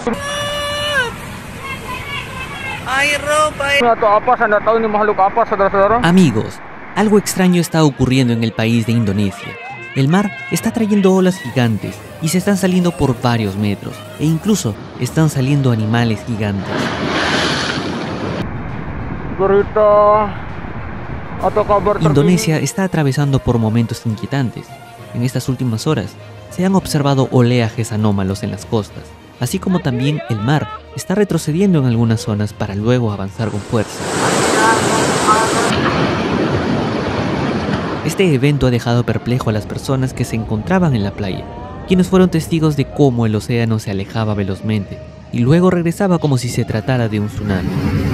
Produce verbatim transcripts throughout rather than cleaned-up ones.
Amigos, algo extraño está ocurriendo en el país de Indonesia. El mar está trayendo olas gigantes y se están saliendo por varios metros, e incluso están saliendo animales gigantes. Indonesia está atravesando por momentos inquietantes. En estas últimas horas se han observado oleajes anómalos en las costas, así como también el mar está retrocediendo en algunas zonas para luego avanzar con fuerza. Este evento ha dejado perplejo a las personas que se encontraban en la playa, quienes fueron testigos de cómo el océano se alejaba velozmente y luego regresaba como si se tratara de un tsunami.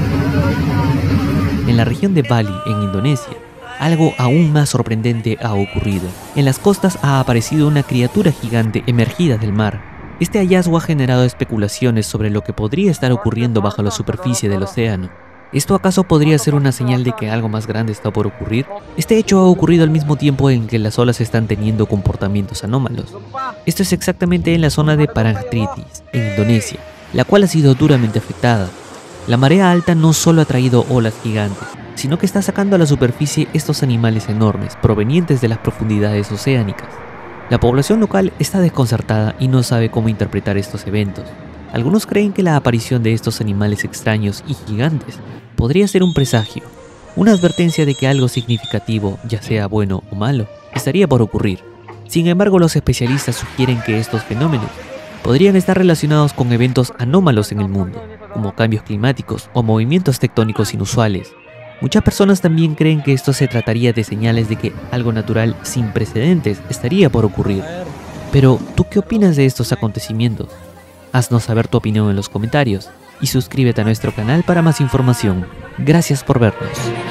En la región de Bali, en Indonesia, algo aún más sorprendente ha ocurrido. En las costas ha aparecido una criatura gigante emergida del mar. Este hallazgo ha generado especulaciones sobre lo que podría estar ocurriendo bajo la superficie del océano. ¿Esto acaso podría ser una señal de que algo más grande está por ocurrir? Este hecho ha ocurrido al mismo tiempo en que las olas están teniendo comportamientos anómalos. Esto es exactamente en la zona de Parangtritis, en Indonesia, la cual ha sido duramente afectada. La marea alta no solo ha traído olas gigantes, sino que está sacando a la superficie estos animales enormes provenientes de las profundidades oceánicas. La población local está desconcertada y no sabe cómo interpretar estos eventos. Algunos creen que la aparición de estos animales extraños y gigantes podría ser un presagio, una advertencia de que algo significativo, ya sea bueno o malo, estaría por ocurrir. Sin embargo, los especialistas sugieren que estos fenómenos podrían estar relacionados con eventos anómalos en el mundo, como cambios climáticos o movimientos tectónicos inusuales. Muchas personas también creen que esto se trataría de señales de que algo natural sin precedentes estaría por ocurrir. Pero, ¿tú qué opinas de estos acontecimientos? Haznos saber tu opinión en los comentarios y suscríbete a nuestro canal para más información. Gracias por vernos.